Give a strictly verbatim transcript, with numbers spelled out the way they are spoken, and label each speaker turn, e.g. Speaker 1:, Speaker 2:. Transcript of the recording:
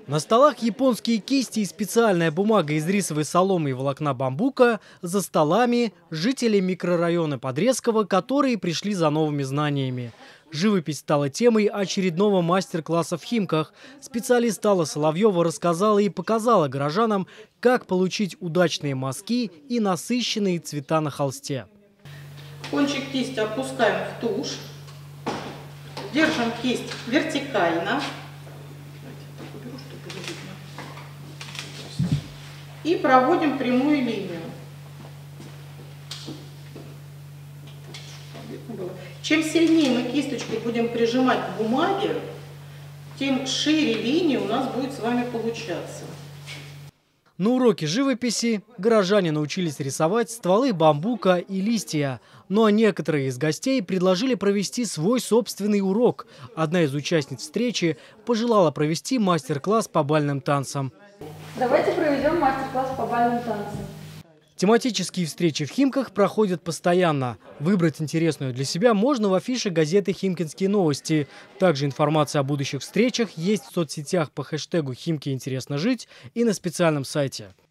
Speaker 1: На столах японские кисти и специальная бумага из рисовой соломы и волокна бамбука, за столами жители микрорайона Подрезково, которые пришли за новыми знаниями. Живопись стала темой очередного мастер-класса в Химках. Специалист Алла Соловьева рассказала и показала горожанам, как получить удачные мазки и насыщенные цвета на холсте.
Speaker 2: Кончик кисти опускаем в тушь, держим кисть вертикально и проводим прямую линию. Чем сильнее мы кисточкой будем прижимать к бумаге, тем шире линии у нас будет с вами получаться.
Speaker 1: На уроке живописи горожане научились рисовать стволы бамбука и листья. Но некоторые из гостей предложили провести свой собственный урок. Одна из участниц встречи пожелала провести мастер-класс по бальным танцам.
Speaker 3: Давайте проведем мастер-класс по бальным танцам.
Speaker 1: Тематические встречи в Химках проходят постоянно. Выбрать интересную для себя можно в афише газеты «Химкинские новости». Также информация о будущих встречах есть в соцсетях по хэштегу «Химки интересно жить» и на специальном сайте.